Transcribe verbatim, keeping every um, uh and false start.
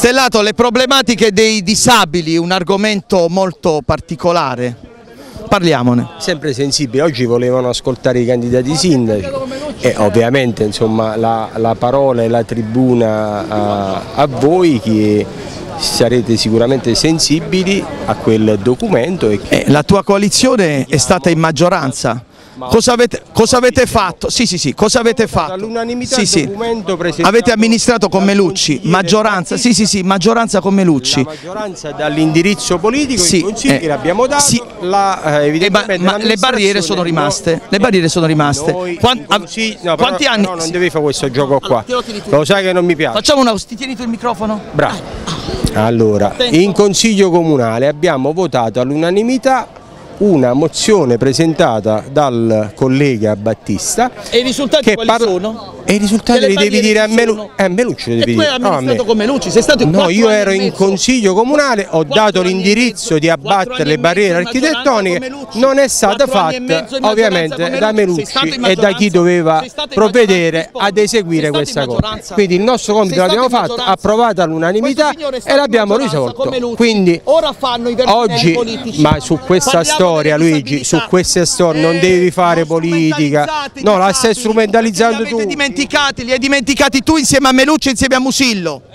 Stellato, le problematiche dei disabili, un argomento molto particolare, parliamone. Sempre sensibile, oggi volevano ascoltare i candidati sindaci e ovviamente insomma, la, la parola e la tribuna a, a voi che sarete sicuramente sensibili a quel documento. E che... eh, la tua coalizione è stata in maggioranza. Cosa avete, cosa avete fatto? Sì, sì, sì, cosa avete fatto? All'unanimità sì, sì. documento presentato. Avete amministrato con Melucci, maggioranza, sì, sì, sì, maggioranza con Melucci. La maggioranza dall'indirizzo politico, sì, i consigli eh, l'abbiamo dato, sì. la, eh, evidentemente ma le barriere sono rimaste, no, le barriere sono rimaste. Noi, Quanti, consigli, no, quanti però, anni? No, non devi fare questo gioco qua, allora, lo sai che non mi piace. Facciamo una, ti tieni tu il microfono? Bravo. Allora, in consiglio comunale abbiamo votato all'unanimità una mozione presentata dal collega Battista. E i risultati che quali parla... sono? E i risultati li devi dire a Melucci. Eh, Melucci lo devi e tu hai dire. amministrato no, con Melucci, sei stato in No, io ero in mezzo. consiglio comunale, ho dato l'indirizzo di abbattere le barriere architettoniche, non è stata fatta ovviamente da Melucci e da chi doveva provvedere ad eseguire questa cosa. Quindi il nostro compito l'abbiamo fatto, approvata all'unanimità e l'abbiamo risolto. Quindi oggi, ma su questa storia Luigi, su questa storia non devi fare politica, no, la stai strumentalizzando tu. Li hai dimenticati tu insieme a Melucci e insieme a Musillo.